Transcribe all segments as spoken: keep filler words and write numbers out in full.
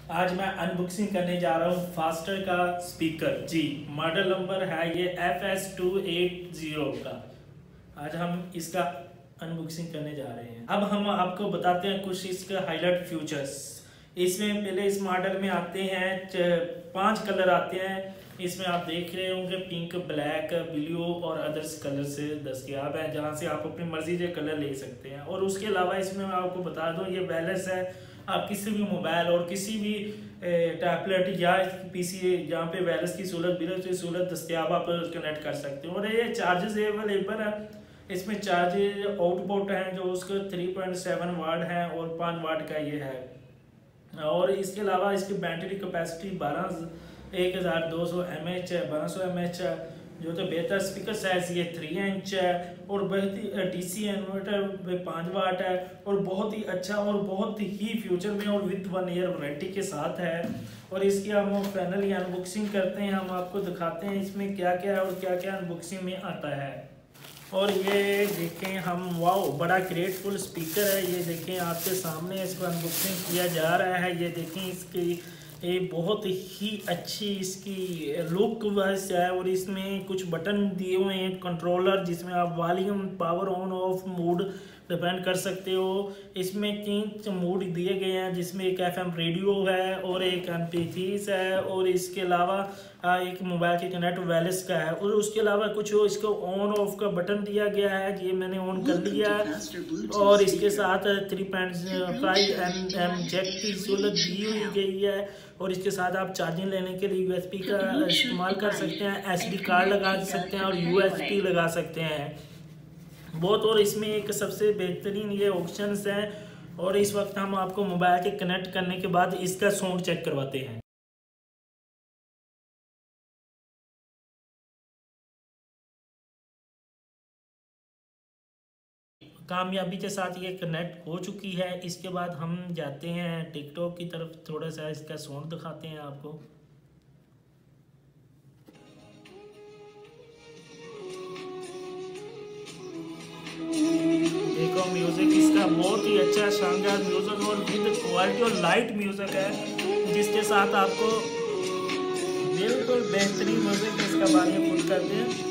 आज मैं अनबॉक्सिंग करने जा रहा हूँ फास्टर का स्पीकर। जी, मॉडल नंबर है ये F S two eight zero का। आज हम इसका अनबॉक्सिंग करने जा रहे हैं। अब हम आपको बताते हैं कुछ इसका हाईलाइट फीचर्स। इसमें पहले इस मॉडल में आते हैं पांच कलर आते हैं। इसमें आप देख रहे होंगे पिंक, ब्लैक, ब्लू और अदर्स कलर से दस्तयाब है, जहाँ से आप अपनी मर्जी के कलर ले सकते हैं। और उसके अलावा इसमें मैं आपको बता दूं ये वायरलेस है। आप किसी भी मोबाइल और किसी भी टैबलेट या पीसी जहाँ पे वायरलेस की सहूलत बिना की सहूलत दस्तयाब आप कनेक्ट कर सकते हो। और ये चार्जेस अवेलेबल है। इसमें चार्जेस आउटपुट हैं जो उसका थ्री पॉइंट सेवन वाट है और पाँच वाट का ये है। और इसके अलावा इसकी बैटरी कैपेसिटी बारह एक हज़ार दो सौ एम एच है, बारह सौ एम एच है। जो तो बेहतर स्पीकर साइज ये थ्री इंच है और बहुत ही डी सी इन्वर्टर पाँच वाट है और बहुत ही अच्छा और बहुत ही फ्यूचर में और विद वन ईयर वारंटी के साथ है। और इसकी हम फाइनली अनबॉक्सिंग करते हैं, हम आपको दिखाते हैं इसमें क्या क्या है और क्या क्या अनबॉक्सिंग में आता है। और ये देखें हम, वाओ बड़ा ग्रेटफुल स्पीकर है। ये देखें आपके सामने इसको अनबॉक्सिंग किया जा रहा है। ये देखें इसकी ये बहुत ही अच्छी इसकी लुक वाइज है। और इसमें कुछ बटन दिए हुए हैं कंट्रोलर, जिसमें आप volume, power on off mode depend कर सकते हो। इसमें तीन मोड दिए गए हैं, जिसमें एक एफ एम रेडियो है और एक एम पी थ्री है और इसके अलावा एक मोबाइल के कनेक्ट वायरलेस का है। और उसके अलावा कुछ इसको ऑन ऑफ का बटन दिया गया है, ये मैंने ऑन कर लिया है। और इसके साथ three point five M M jack की सहूलत दी हुई गई है। और इसके साथ आप चार्जिंग लेने के लिए यू एस बी का इस्तेमाल कर सकते हैं, एस डी कार्ड लगा सकते हैं और यू एस बी लगा सकते हैं बहुत। और इसमें एक सबसे बेहतरीन ये ऑप्शंस हैं। और इस वक्त हम आपको मोबाइल के कनेक्ट करने के बाद इसका साउंड चेक करवाते हैं। कामयाबी के साथ ये कनेक्ट हो चुकी है। इसके बाद हम जाते हैं टिकटॉक की तरफ, थोड़ा सा इसका साउंड दिखाते हैं आपको। देखो म्यूजिक इसका बहुत ही अच्छा शानदार म्यूजिक और विद क्वालिटी और लाइट म्यूजिक है, जिसके साथ आपको बिल्कुल बेहतरीन म्यूजिक इसका बारे में करते हैं।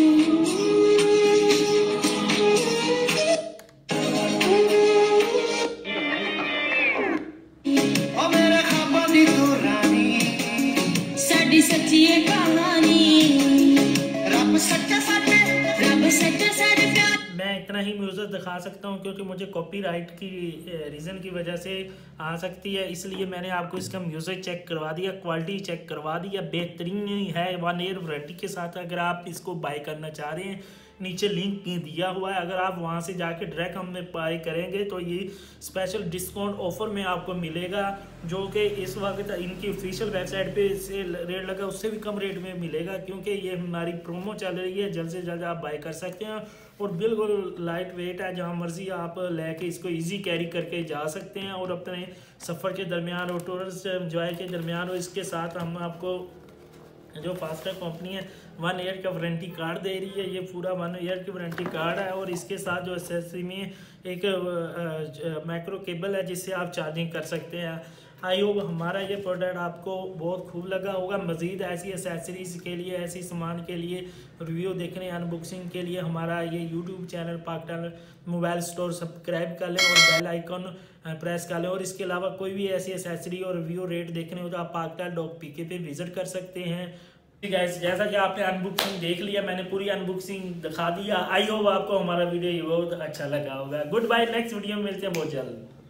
सच्ची कहानी रब सच्चा साडे रब सच्चा साडे प्यार। मैं इतना ही म्यूज़िक दिखा सकता हूँ क्योंकि मुझे कॉपीराइट की रीज़न की वजह से आ सकती है, इसलिए मैंने आपको इसका म्यूज़िक चेक करवा दिया, क्वालिटी चेक करवा दिया। बेहतरीन है, वन ईयर वारंटी के साथ। अगर आप इसको बाय करना चाह रहे हैं, नीचे लिंक दिया हुआ है, अगर आप वहां से जाके डायरेक्ट हमें बाय करेंगे तो ये स्पेशल डिस्काउंट ऑफर में आपको मिलेगा, जो कि इस वक्त इनकी ऑफिशियल वेबसाइट पे से रेट लगा उससे भी कम रेट में मिलेगा, क्योंकि ये हमारी प्रोमो चल रही है। जल्द से जल्द आप बाय कर सकते हैं और बिल्कुल लाइट वेट है, जहाँ मर्जी आप लेके इसको इजी कैरी करके जा सकते हैं और अपने सफ़र के दरमियान और टूरिस्ट एंजॉय के दरमियान। और इसके साथ हम आपको जो फास्टर कंपनी है वन ईयर का वारंटी कार्ड दे रही है। ये पूरा वन ईयर की वारंटी कार्ड है। और इसके साथ जो एसेसरी में एक माइक्रो केबल है, जिससे आप चार्जिंग कर सकते हैं। आई होप हमारा ये प्रोडक्ट आपको बहुत खूब लगा होगा। मज़ीद ऐसी एसेसरीज़ के लिए, ऐसी सामान के लिए, रिव्यू देखने, अनबॉक्सिंग के लिए हमारा ये YouTube channel Pakistan mobile store subscribe कर लें और बेल आइकन प्रेस कर लें। और इसके अलावा कोई भी ऐसी एसेसरी और रिव्यू रेट देखने हो तो आप पाकिस्तान डॉट पी के पे विजिट कर सकते हैं। ठीक है, जैसा कि आपने अनबॉक्सिंग देख लिया, मैंने पूरी अनबॉक्सिंग दिखा दिया। आई होप आपको हमारा वीडियो बहुत अच्छा लगा होगा। गुड बाय, नेक्स्ट वीडियो में मिलते हैं बहुत जल्द।